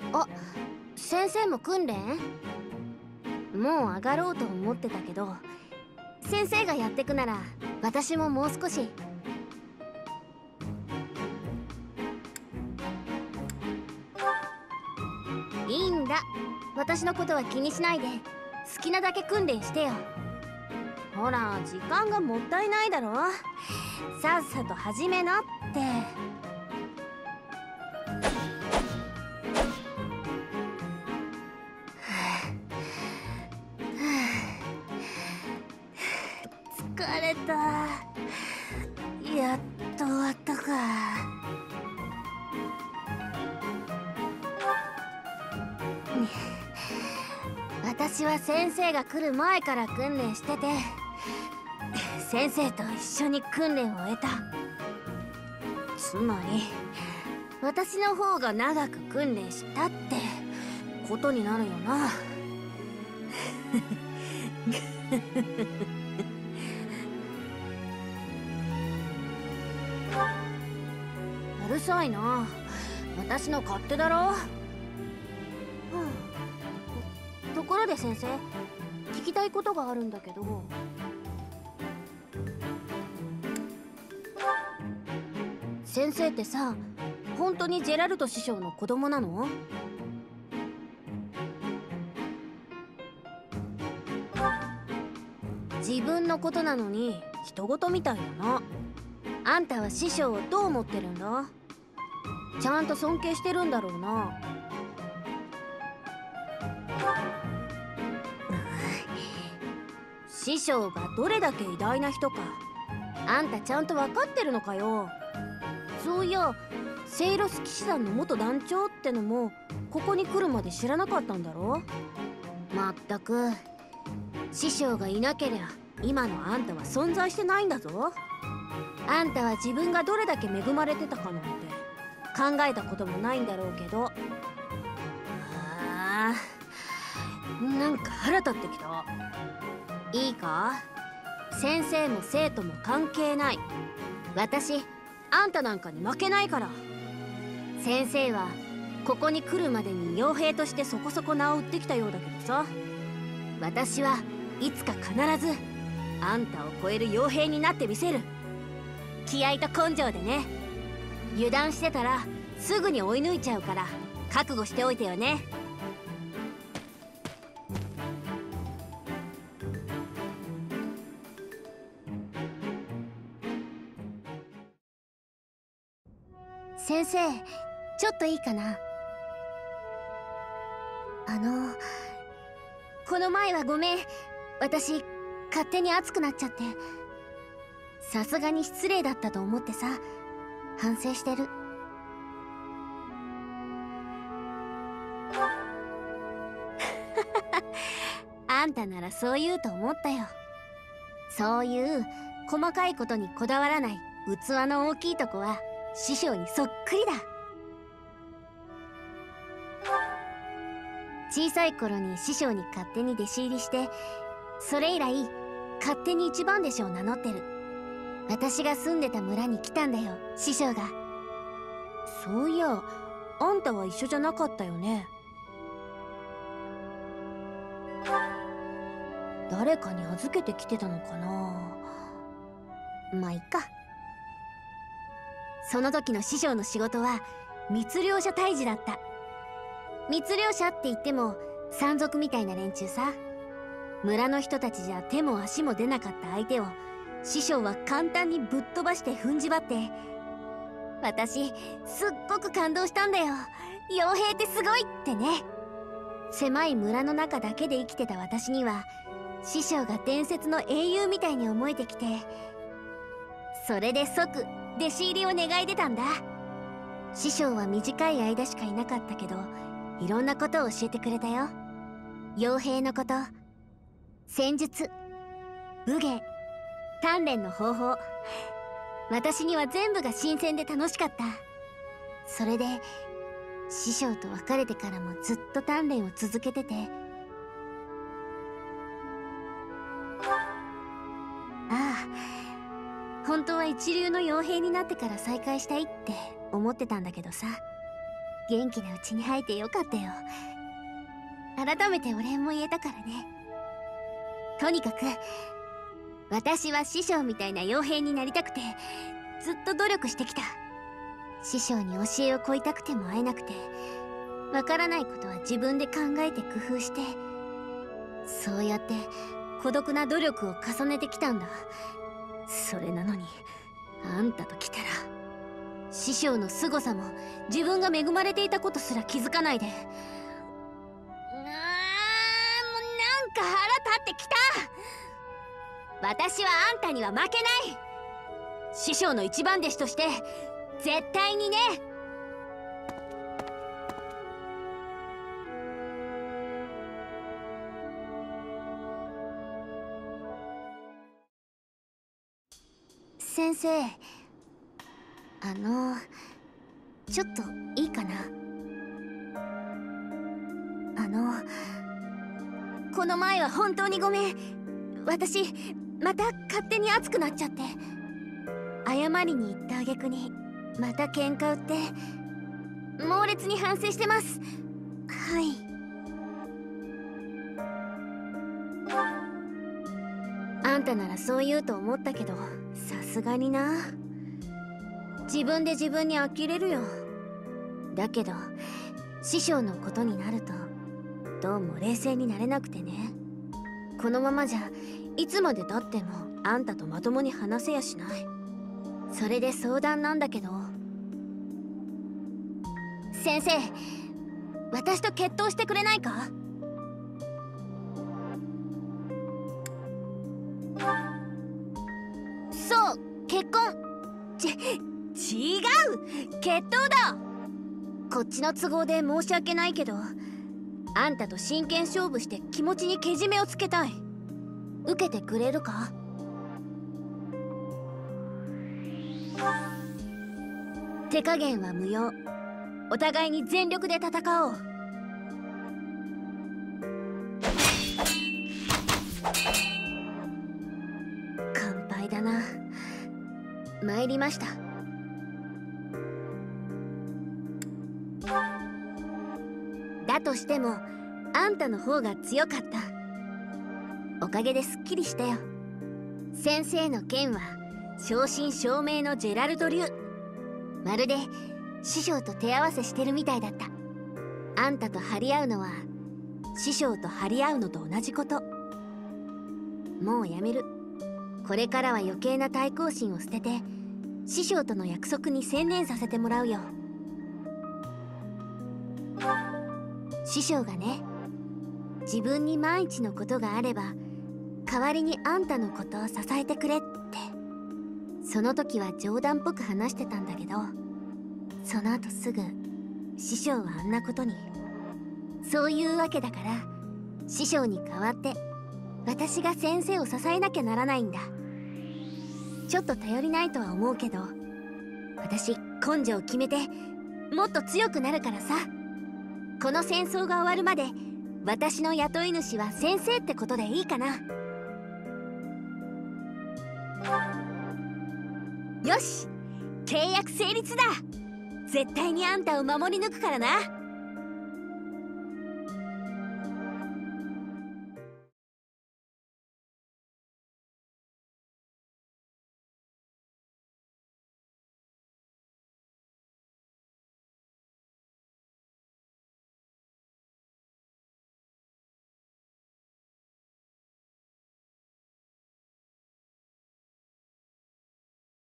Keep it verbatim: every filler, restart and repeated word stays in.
あ、先生も訓練？もう上がろうと思ってたけど、先生がやってくなら私ももう少し。いいんだ、私のことは気にしないで好きなだけ訓練してよ。ほら時間がもったいないだろ。さっさと始めなって。疲れた。やっと終わったか。私は先生が来る前から訓練してて、先生と一緒に訓練を終えた。つまり私の方が長く訓練したってことになるよな。うるさいな、私の勝手だろ。はあ、ところで先生、聞きたいことがあるんだけど。先生ってさ、本当にジェラルト師匠の子供なの？自分のことなのに人事みたいだな。あんたは師匠をどう思ってるんだ？ちゃんと尊敬してるんだろうな。師匠がどれだけ偉大な人かあんたちゃんと分かってるのかよ。そういやセイロス騎士団の元団長ってのもここに来るまで知らなかったんだろ。まったく師匠がいなけりゃ今のあんたは存在してないんだぞ。あんたは自分がどれだけ恵まれてたかなんて考えたこともないんだろうけど。ああ、なんか腹立ってきた。いいか、先生も生徒も関係ない。私あんたなんかに負けないから。先生はここに来るまでに傭兵としてそこそこ名を売ってきたようだけどさ、私はいつか必ずあんたを超える傭兵になってみせる。気合と根性でね。油断してたらすぐに追い抜いちゃうから覚悟しておいてよね。先生、ちょっといいかな。あのこの前はごめん、私勝手に熱くなっちゃって。さすがに失礼だったと思ってさ、反省してる。あんたならそう言うと思ったよ。そういう細かいことにこだわらない器の大きいとこは師匠にそっくりだ。小さい頃に師匠に勝手に弟子入りして、それ以来勝手に一番弟子を名乗ってる。私が住んでた村に来たんだよ、師匠が。そういやあんたは一緒じゃなかったよね。誰かに預けてきてたのかな。まあいっか。その時の師匠の仕事は密猟者退治だった。密猟者って言っても山賊みたいな連中さ。村の人たちじゃ手も足も出なかった相手を師匠は簡単にぶっ飛ばして踏んじばって、私すっごく感動したんだよ。傭兵ってすごいってね。狭い村の中だけで生きてた私には師匠が伝説の英雄みたいに思えてきて、それで即弟子入りを願い出たんだ。師匠は短い間しかいなかったけどいろんなことを教えてくれたよ。傭兵のこと、戦術、武芸、鍛錬の方法、私には全部が新鮮で楽しかった。それで師匠と別れてからもずっと鍛錬を続けてて、ああ、本当は一流の傭兵になってから再会したいって思ってたんだけどさ、 元気なうちに生えてよかったよ。改めてお礼も言えたからね。とにかく私は師匠みたいな傭兵になりたくてずっと努力してきた。師匠に教えを請いたくても会えなくて、わからないことは自分で考えて工夫して、そうやって孤独な努力を重ねてきたんだ。それなのにあんたと来たら、師匠の凄さも自分が恵まれていたことすら気づかないで、うーん、もうなんか腹立ってきた。私はあんたには負けない。師匠の一番弟子として絶対にね。先生、あのちょっといいかな。あのこの前は本当にごめん。私また勝手に熱くなっちゃって、謝りに行った挙句にまた喧嘩売って猛烈に反省してます。はい。あんたならそう言うと思ったけど、さすがにな。自分で自分に呆れるよ。だけど師匠のことになるとどうも冷静になれなくてね。このままじゃいつまでたってもあんたとまともに話せやしない。それで相談なんだけど、先生、私と決闘してくれないか？そう、結婚。ち、違う！決闘だ！こっちの都合で申し訳ないけど、あんたと真剣勝負して気持ちにけじめをつけたい。受けてくれるか？手加減は無用。お互いに全力で戦おう。乾杯だな。参りました。だとしてもあんたの方が強かった。おかげですっきりしたよ。先生の剣は正真正銘のジェラルド流。まるで師匠と手合わせしてるみたいだった。あんたと張り合うのは師匠と張り合うのと同じこと。もうやめる。これからは余計な対抗心を捨てて師匠との約束に専念させてもらうよ。師匠がね、自分に万一のことがあれば代わりにあんたのことを支えてくれって。その時は冗談っぽく話してたんだけど、その後すぐ師匠はあんなことに。そういうわけだから師匠に代わって私が先生を支えなきゃならないんだ。ちょっと頼りないとは思うけど、私根性を決めてもっと強くなるからさ。この戦争が終わるまで私の雇い主は先生ってことでいいかな。よし、契約成立だ。絶対にあんたを守り抜くからな。